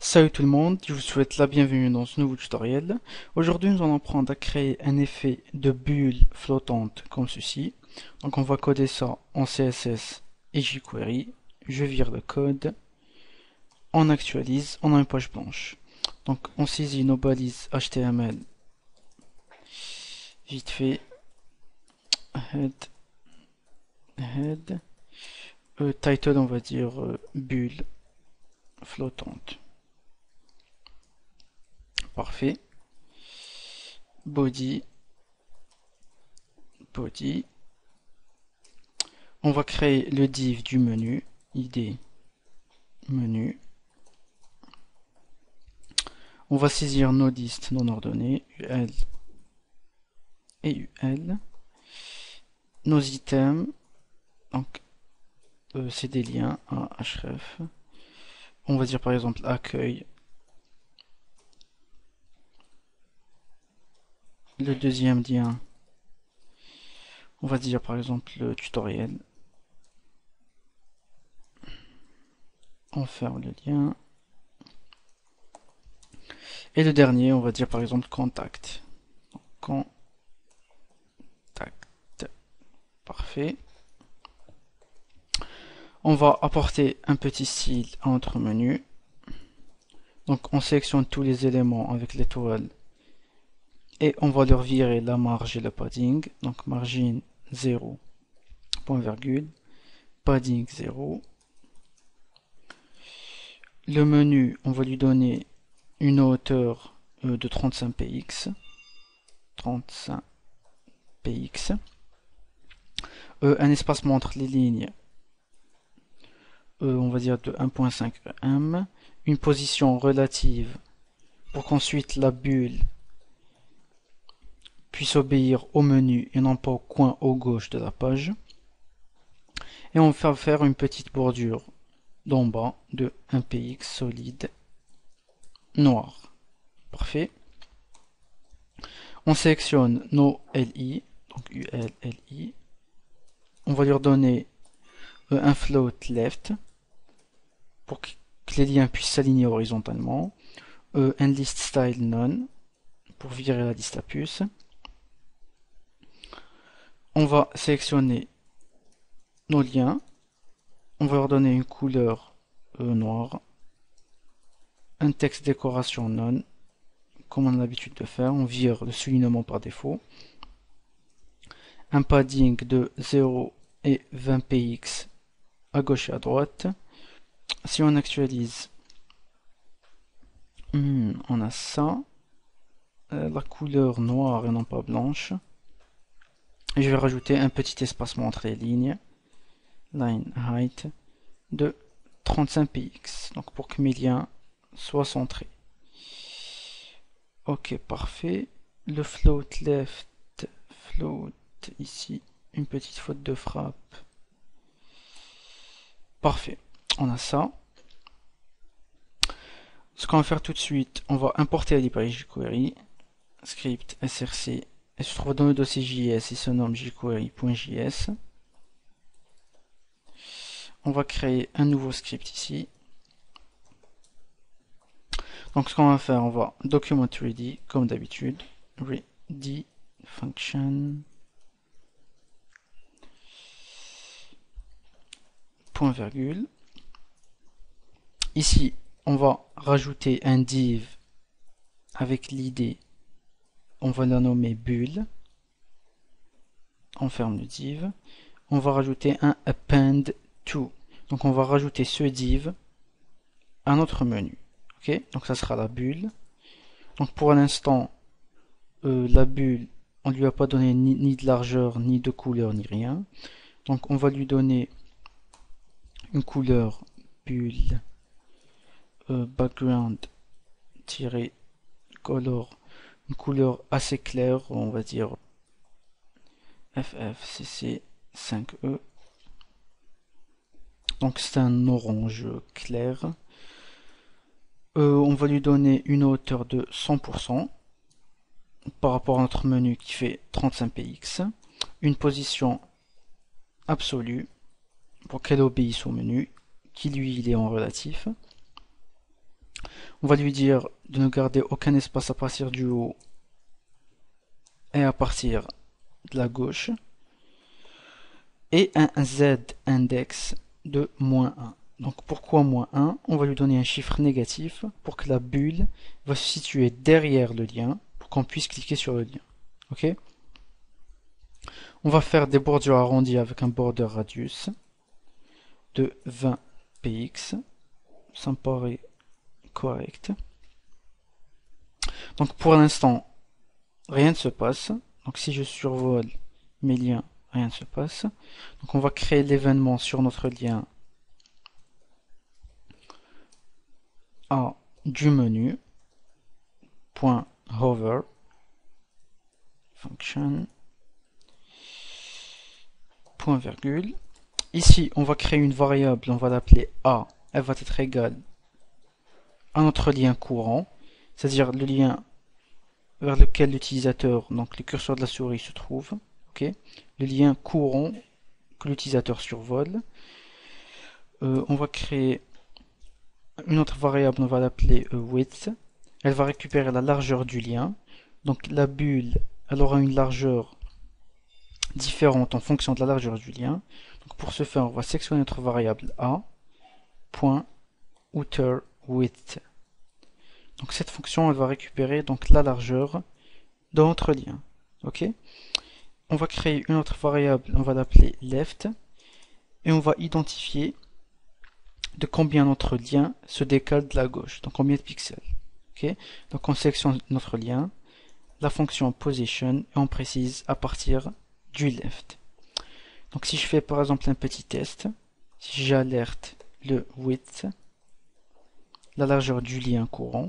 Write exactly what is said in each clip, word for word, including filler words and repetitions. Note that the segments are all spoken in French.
Salut tout le monde, je vous souhaite la bienvenue dans ce nouveau tutoriel. Aujourd'hui nous allons apprendre à créer un effet de bulle flottante comme ceci. Donc on va coder ça en C S S et jQuery. Je vire le code, on actualise, on a une page blanche. Donc on saisit nos balises H T M L, vite fait, head, head, euh, title on va dire euh, bulle flottante. Parfait. Body, body. On va créer le div du menu, id menu. On va saisir nos listes non ordonnées, ul et ul. Nos items, donc euh, c'est des liens à href. On va dire par exemple accueil. Le deuxième lien, on va dire par exemple le tutoriel. On ferme le lien. Et le dernier, on va dire par exemple contact. Contact. Parfait. On va apporter un petit style à notre menu. Donc on sélectionne tous les éléments avec l'étoile. Et on va leur virer la marge et le padding. Donc margin zéro, point virgule, padding zéro. Le menu, on va lui donner une hauteur euh, de trente-cinq px. trente-cinq px. Euh, un espacement entre les lignes, euh, on va dire de un virgule cinq em. Une position relative pour qu'ensuite la bulle puisse obéir au menu et non pas au coin au gauche de la page. Et on va faire une petite bordure d'en bas de un px solide noir. Parfait. On sélectionne nos li, donc ul, li. On va leur donner un float left pour que les liens puissent s'aligner horizontalement. Un list style none pour virer la liste à puce. On va sélectionner nos liens. On va leur donner une couleur euh, noire. Un texte décoration none, comme on a l'habitude de faire. On vire le soulignement par défaut. Un padding de zéro et vingt px à gauche et à droite. Si on actualise, hmm, on a ça. Euh, la couleur noire et non pas blanche. Et je vais rajouter un petit espacement entre les lignes. Line height de trente-cinq px. Donc pour que mes liens soient centrés. Ok, parfait. Le float left, float ici, une petite faute de frappe. Parfait, on a ça. Ce qu'on va faire tout de suite, on va importer la librairie jQuery, script src, et se trouve dans le dossier J S, il se nomme jQuery.js. On va créer un nouveau script ici. Donc ce qu'on va faire, on va document ready, comme d'habitude, ready function, point virgule. Ici, on va rajouter un div avec l'id, on va la nommer bulle. On ferme le div. On va rajouter un append to. Donc on va rajouter ce div à notre menu. Ok, donc ça sera la bulle. Donc pour l'instant, euh, la bulle, on ne lui a pas donné ni, ni de largeur, ni de couleur, ni rien. Donc on va lui donner une couleur bulle euh, background-color, une couleur assez claire, on va dire F F C C cinq E. Donc c'est un orange clair. Euh, on va lui donner une hauteur de cent pour cent par rapport à notre menu qui fait trente-cinq px. Une position absolue pour qu'elle obéisse au menu qui lui il est en relatif. On va lui dire de ne garder aucun espace à partir du haut et à partir de la gauche. Et un z-index de moins un. Donc pourquoi moins un? On va lui donner un chiffre négatif pour que la bulle va se situer derrière le lien pour qu'on puisse cliquer sur le lien. Ok? On va faire des bordures arrondies avec un border radius de vingt px. Ça me paraît correct. Donc pour l'instant, rien ne se passe. Donc si je survole mes liens, rien ne se passe. Donc on va créer l'événement sur notre lien A du menu point hover function point virgule. Ici on va créer une variable, on va l'appeler A. Elle va être égale à notre lien courant, c'est-à-dire le lien vers lequel l'utilisateur, donc le curseur de la souris se trouve, ok, le lien courant que l'utilisateur survole. Euh, on va créer une autre variable, on va l'appeler euh, width. Elle va récupérer la largeur du lien. Donc la bulle, elle aura une largeur différente en fonction de la largeur du lien. Donc pour ce faire, on va sélectionner notre variable a point outer width. Donc cette fonction, elle va récupérer donc la largeur de notre lien. Ok. On va créer une autre variable, on va l'appeler left, et on va identifier de combien notre lien se décale de la gauche, donc combien de pixels. Ok. Donc on sélectionne notre lien, la fonction position, et on précise à partir du left. Donc si je fais par exemple un petit test, si j'alerte le width, la largeur du lien courant,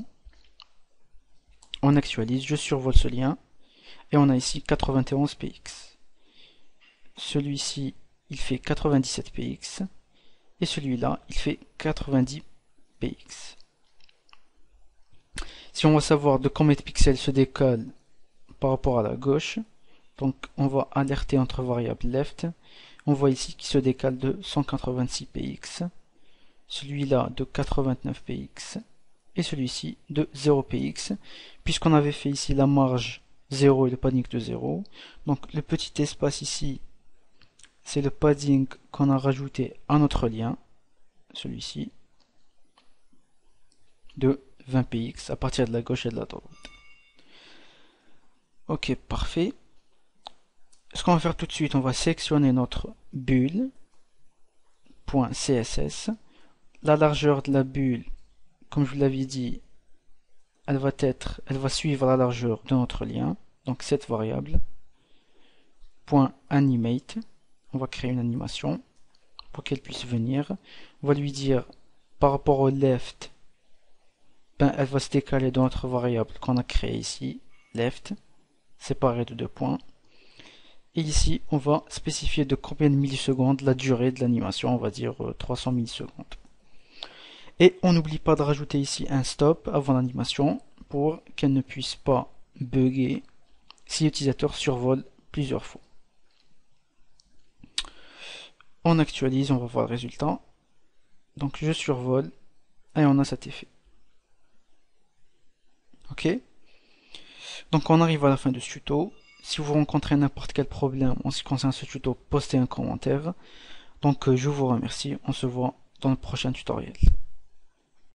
on actualise, je survole ce lien, et on a ici quatre-vingt-onze px. Celui-ci, il fait quatre-vingt-dix-sept px, et celui-là, il fait quatre-vingt-dix px. Si on veut savoir de combien de pixels se décale par rapport à la gauche, donc on va alerter entre variable left, on voit ici qu'il se décale de cent quatre-vingt-six px, celui-là de quatre-vingt-neuf px, et celui-ci de zéro px, puisqu'on avait fait ici la marge zéro et le padding de zéro. Donc le petit espace ici, c'est le padding qu'on a rajouté à notre lien, celui-ci, de vingt px à partir de la gauche et de la droite. Ok, parfait. Ce qu'on va faire tout de suite, on va sélectionner notre bulle .css. La largeur de la bulle, comme je vous l'avais dit, elle va être, elle va suivre la largeur de notre lien, donc cette variable. .animate, on va créer une animation pour qu'elle puisse venir. On va lui dire par rapport au left, ben, elle va se décaler de notre variable qu'on a créée ici, left, séparée de deux points. Et ici, on va spécifier de combien de millisecondes la durée de l'animation, on va dire trois cents millisecondes. Et on n'oublie pas de rajouter ici un stop avant l'animation pour qu'elle ne puisse pas bugger si l'utilisateur survole plusieurs fois. On actualise, on va voir le résultat. Donc je survole et on a cet effet. Ok. Donc on arrive à la fin de ce tuto. Si vous rencontrez n'importe quel problème en ce qui concerne ce tuto, postez un commentaire. Donc je vous remercie. On se voit dans le prochain tutoriel.